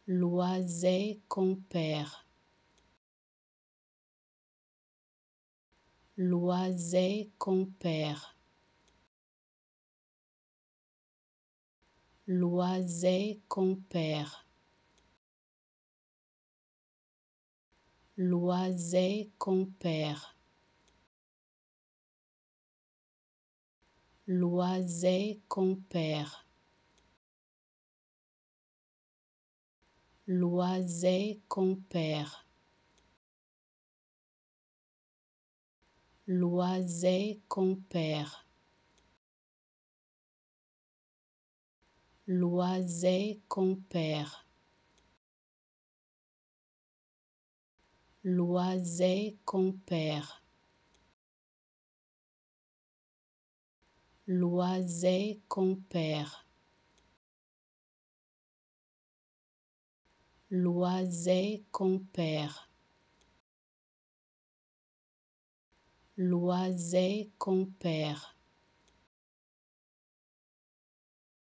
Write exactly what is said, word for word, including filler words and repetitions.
Loizé compère. Loizé compère. Loizé compère. Loizé compère. Loizé compère. Loizé compère. Loizé compère. Loizé compère. Loizé compère. Loizé compère. Loizé compère. Loizé compère.